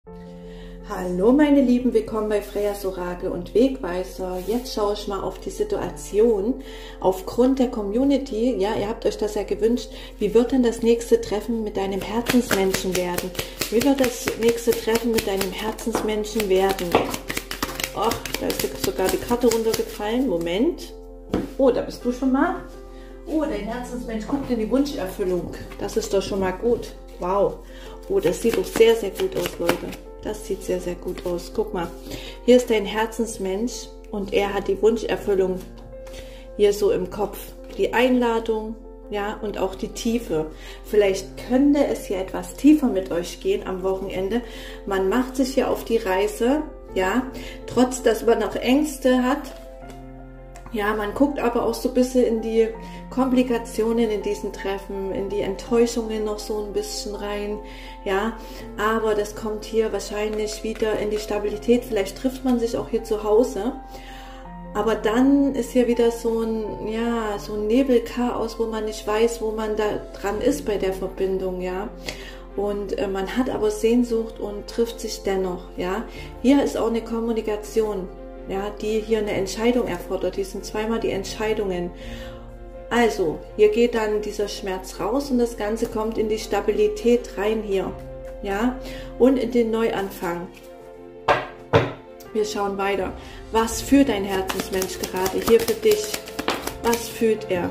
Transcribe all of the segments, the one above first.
Hallo meine Lieben, willkommen bei Freyas Orakel und Wegweiser. Jetzt schaue ich mal auf die Situation aufgrund der Community. Ja, ihr habt euch das ja gewünscht. Wie wird denn das nächste Treffen mit deinem Herzensmenschen werden? Wie wird das nächste Treffen mit deinem Herzensmenschen werden? Ach, da ist sogar die Karte runtergefallen. Moment. Oh, da bist du schon mal. Oh, dein Herzensmensch guckt in die Wunscherfüllung. Das ist doch schon mal gut. Wow. Oh, das sieht doch sehr, sehr gut aus, Leute. Das sieht sehr, sehr gut aus. Guck mal, hier ist dein Herzensmensch und er hat die Wunscherfüllung hier so im Kopf. Die Einladung, ja, und auch die Tiefe. Vielleicht könnte es hier etwas tiefer mit euch gehen am Wochenende. Man macht sich hier auf die Reise, ja, trotz dass man noch Ängste hat. Ja, man guckt aber auch so ein bisschen in die Komplikationen in diesen Treffen, in die Enttäuschungen noch so ein bisschen rein, ja, aber das kommt hier wahrscheinlich wieder in die Stabilität. Vielleicht trifft man sich auch hier zu Hause, aber dann ist hier wieder so ein, ja, so ein Nebelchaos, wo man nicht weiß, wo man da dran ist bei der Verbindung, ja. Und man hat aber Sehnsucht und trifft sich dennoch, ja. Hier ist auch eine Kommunikation, ja, die hier eine Entscheidung erfordert. Hier sind zweimal die Entscheidungen. Also, hier geht dann dieser Schmerz raus und das Ganze kommt in die Stabilität rein hier, ja, und in den Neuanfang. Wir schauen weiter. Was fühlt dein Herzensmensch gerade hier für dich? Was fühlt er?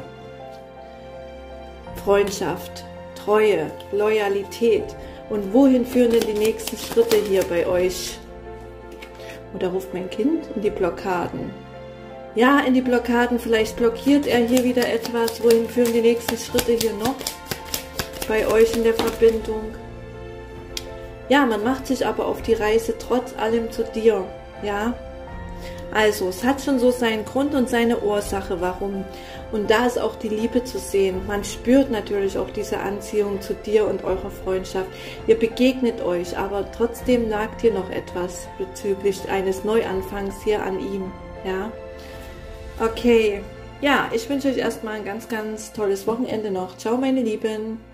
Freundschaft, Treue, Loyalität. Und wohin führen denn die nächsten Schritte hier bei euch? Oder ruft mein Kind in die Blockaden? Ja, in die Blockaden. Vielleicht blockiert er hier wieder etwas. Wohin führen die nächsten Schritte hier noch bei euch in der Verbindung? Ja, man macht sich aber auf die Reise trotz allem zu dir. Ja, also es hat schon so seinen Grund und seine Ursache, warum. Und da ist auch die Liebe zu sehen. Man spürt natürlich auch diese Anziehung zu dir und eurer Freundschaft. Ihr begegnet euch, aber trotzdem nagt hier noch etwas bezüglich eines Neuanfangs hier an ihm. Ja, okay. Ja, ich wünsche euch erstmal ein ganz, ganz tolles Wochenende noch. Ciao, meine Lieben.